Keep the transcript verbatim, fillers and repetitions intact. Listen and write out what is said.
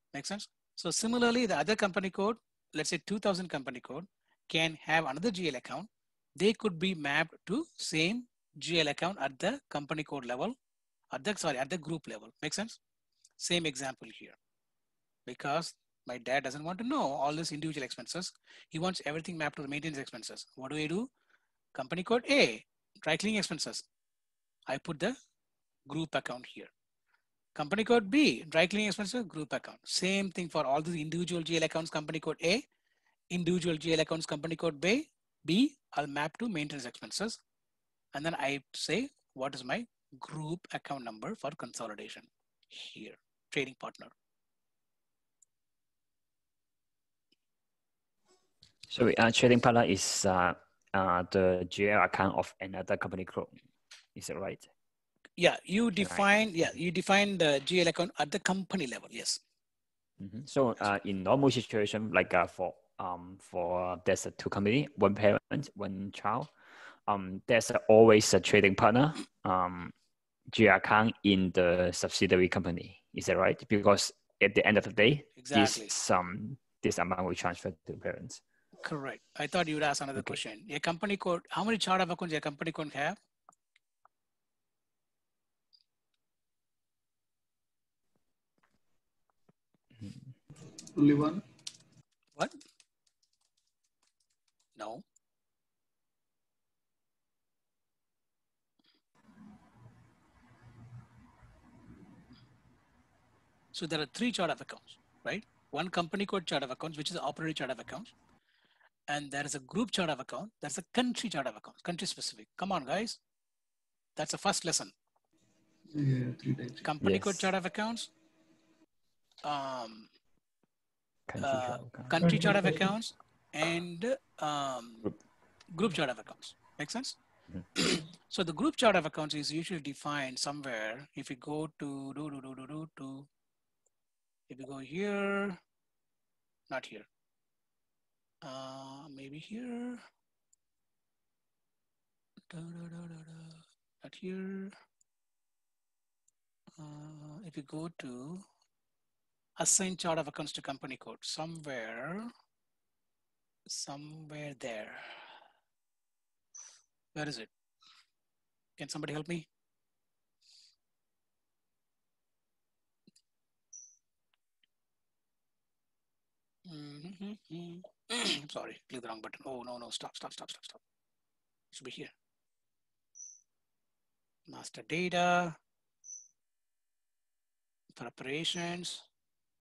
Make sense? So similarly, the other company code, let's say two thousand company code, can have another G L account. They could be mapped to same G L account at the company code level, at the, sorry, at the group level. Make sense? Same example here. Because my dad doesn't want to know all these individual expenses. He wants everything mapped to the maintenance expenses. What do I do? Company code A, dry cleaning expenses. I put the group account here. Company code B, dry cleaning expenses, group account. Same thing for all the individual G L accounts, company code A, individual G L accounts, company code B, B, I'll map to maintenance expenses. And then I say, what is my group account number for consolidation here, trading partner. So uh, trading partner is uh, uh, the G L account of another company code. Is it right? Yeah, you Can define, I... yeah, you define the G L account at the company level, yes. Mm-hmm. So uh, in normal situation, like uh, for um for there's a two company, one parent, one child, um there's a, always a trading partner um G L account in the subsidiary company. Is that right? Because at the end of the day, Exactly. this um this amount will transfer to parents. Correct. I thought you would ask another Okay. question. A company code, how many chart of accounts a company code have? Only one. What? No. So there are three chart of accounts, right? One company code chart of accounts, which is the operating chart of accounts. And there is a group chart of account. There's a country chart of accounts, country specific. Come on, guys. That's the first lesson. Yeah, three types. Company Yes. code chart of accounts, um, Country uh, chart account. country chart of accounts, and um, Group. group chart of accounts. Make sense? Mm-hmm. So the group chart of accounts is usually defined somewhere. If you go to do do do do do do, if you go here, not here, uh, maybe here, da, da, da, da, da. Not here. Uh, if you go to assign chart of accounts to company code, somewhere, somewhere there. Where is it? Can somebody help me? Mm-hmm. I'm sorry, click the wrong button. Oh, no, no, stop, stop, stop, stop, stop. It should be here. Master data for operations.